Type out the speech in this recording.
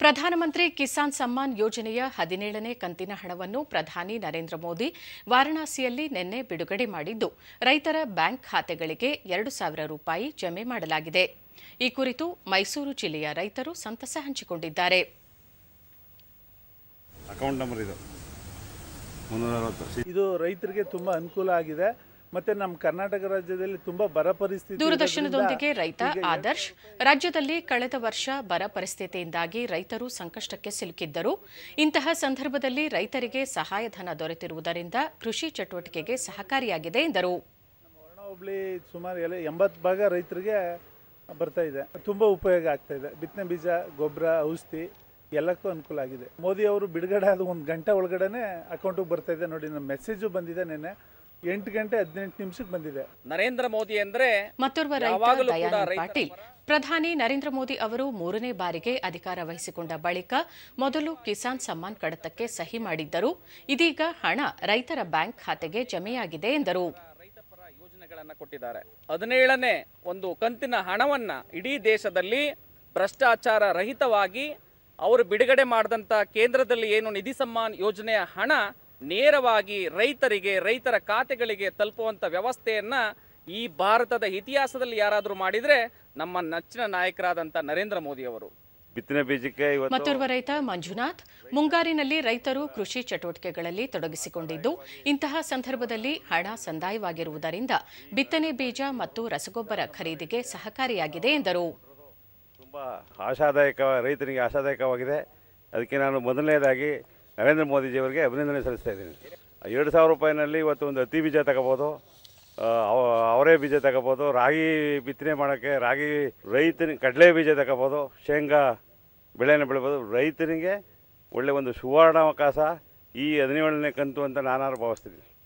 ಪ್ರಧಾನಮಂತ್ರಿ ಕಿಸಾನ್ ಸಮ್ಮಾನ್ ಯೋಜನೆಯ 17ನೇ ಕಂತಿನ ಹಣವನ್ನು ಪ್ರಧಾನಿ ನರೇಂದ್ರ ಮೋದಿ ವಾರಣಾಸಿಯಲ್ಲಿ ನಿನ್ನೆ ಬಿಡುಗಡೆ ಮಾಡಿದ್ದು, ರೈತರ ಬ್ಯಾಂಕ್ ಖಾತೆಗಳಿಗೆ 2,000 ರೂಪಾಯಿ ಜಮೆ ಮಾಡಲಾಗಿದೆ. ಈ ಕುರಿತು ಮೈಸೂರು ಜಿಲ್ಲೆಯ ರೈತರು ಸಂತಸ ಹಂಚಿಕೊಂಡಿದ್ದಾರೆ. ಅಕೌಂಟ್ ನಂಬರ್ ಇದು ರೈತರಿಗೆ ತುಂಬಾ ಅನುಕೂಲ ಆಗಿದೆ. ಮತ್ತೆ ನಮ್ಮ ಕರ್ನಾಟಕ ರಾಜ್ಯದಲ್ಲಿ ತುಂಬಾ ಬರ ಪರಿಸ್ಥಿತಿ. ದೂರದರ್ಶನದೊಂದಿಗೆ ರೈತ ಆದರ್ಶ್, ರಾಜ್ಯದಲ್ಲಿ ಕಳೆದ ವರ್ಷ ಬರ ಪರಿಸ್ಥಿತಿಯಿಂದಾಗಿ ರೈತರು ಸಂಕಷ್ಟಕ್ಕೆ ಸಿಲುಕಿದ್ದರು. ಇಂತಹ ಸಂದರ್ಭದಲ್ಲಿ ರೈತರಿಗೆ ಸಹಾಯಧನ ದೊರೆತಿರುವುದರಿಂದ ಕೃಷಿ ಚಟುವಟಿಕೆಗೆ ಸಹಕಾರಿಯಾಗಿದೆ ಎಂದರು. ಹೋಬಳಿ ಸುಮಾರು 80 ಭಾಗ ರೈತರಿಗೆ ಬರ್ತಾ ಇದೆ. ತುಂಬಾ ಉಪಯೋಗ ಆಗ್ತಾ ಇದೆ. ಬಿತ್ತನೆ ಬೀಜ, ಗೊಬ್ಬರ, ಔಷಧಿ ಎಲ್ಲಕ್ಕೂ ಅನುಕೂಲ ಆಗಿದೆ. ಮೋದಿ ಅವರು ಬಿಡುಗಡೆ ಆದ 1 ಗಂಟೆ ಒಳಗಡೆ ಅಕೌಂಟಿಗೆ ಬರ್ತಾ ಇದೆ. ನೋಡಿ, ನಮ್ಮ ಮೆಸೇಜು ಬಂದಿದೆ. ನಿನ್ನೆ 8 ಗಂಟೆ 18 ನಿಮಿಷಕ್ಕೆ ಬಂದಿದೆ. ನರೇಂದ್ರ ಮೋದಿ ಅಂದ್ರೆ ಮತ್ತೋರ್ವ ರೈತ ದಯಾನಂದ್ ಪಾಟೀಲ್, ಪ್ರಧಾನಿ ನರೇಂದ್ರ ಮೋದಿ ಅವರು 3ನೇ ಬಾರಿಗೆ ಅಧಿಕಾರ ವಹಿಸಿಕೊಂಡ ಬಳಿಕ ಮೊದಲು ಕಿಸಾನ್ ಸಮ್ಮಾನ್ ಕಡತಕ್ಕೆ ಸಹಿ ಮಾಡಿದ್ದರು. ಇದೀಗ ಹಣ ರೈತರ ಬ್ಯಾಂಕ್ ಖಾತೆಗೆ ಜಮೆಯಾಗಿದೆ ಎಂದರು. ರೈತಪರ ಯೋಜನೆಗಳನ್ನು ಕೊಟ್ಟಿದ್ದಾರೆ. 17ನೇ ಒಂದು ಕಂತಿನ ಹಣವನ್ನ ಇಡೀ ದೇಶದಲ್ಲಿ ಭ್ರಷ್ಟಾಚಾರ ರಹಿತವಾಗಿ ಅವರು ಬಿಡುಗಡೆ ಮಾಡಿದಂತ ಕೇಂದ್ರದಲ್ಲಿ ಏನು ನಿಧಿ ಸಮ್ಮಾನ್ ಯೋಜನೆಯ ಹಣ ನೇರವಾಗಿ ರೈತರಿಗೆ, ರೈತರ ಖಾತೆಗಳಿಗೆ ತಲುಪುವಂತ ವ್ಯವಸ್ಥೆಯನ್ನ ಈ ಭಾರತದ ಇತಿಹಾಸದಲ್ಲಿ ಯಾರಾದರೂ ಮಾಡಿದ್ರೆ ನಮ್ಮ ನೆಚ್ಚಿನ ನಾಯಕರಾದಂತ ನರೇಂದ್ರ ಮೋದಿ ಅವರು. ಬಿತ್ತನೆ ಬೀಜಕ್ಕೆ ಮತ್ತೋರ್ವ ರೈತ ಮಂಜುನಾಥ್, ಮುಂಗಾರಿನಲ್ಲಿ ರೈತರು ಕೃಷಿ ಚಟುವಟಿಕೆಗಳಲ್ಲಿ ತೊಡಗಿಸಿಕೊಂಡಿದ್ದು, ಇಂತಹ ಸಂದರ್ಭದಲ್ಲಿ ಹಣ ಸಂದಾಯವಾಗಿರುವುದರಿಂದ ಬಿತ್ತನೆ ಬೀಜ ಮತ್ತು ರಸಗೊಬ್ಬರ ಖರೀದಿಗೆ ಸಹಕಾರಿಯಾಗಿದೆ ಎಂದರು. ತುಂಬಾ ರೈತರಿಗೆ ಆಶಾದಾಯಕವಾಗಿದೆ. ಅದಕ್ಕೆ ನಾನು ಮೊದಲನೇದಾಗಿ ನರೇಂದ್ರ ಮೋದಿಜಿಯವರಿಗೆ ಅಭಿನಂದನೆ ಸಲ್ಲಿಸ್ತಾ ಇದ್ದೀನಿ. 2,000 ರೂಪಾಯಿನಲ್ಲಿ ಇವತ್ತು ಒಂದು ಹತ್ತಿ ಬೀಜ ತಗೋಬೋದು, ಅವರೇ ಬೀಜ ತಗೋಬೋದು, ರಾಗಿ ಬಿತ್ತನೆ ಮಾಡೋಕ್ಕೆ ರಾಗಿ, ರೈತನಿಗೆ ಕಡಲೆ ಬೀಜ ತಗೋಬೋದು, ಶೇಂಗಾ ಬೆಳೆನ ಬೆಳಿಬೋದು. ರೈತನಿಗೆ ಒಳ್ಳೆಯ ಒಂದು ಸುವರ್ಣಾವಕಾಶ ಈ 17ನೇ ಕಂತು ಅಂತ ನಾನು ಭಾವಿಸ್ತೀನಿ.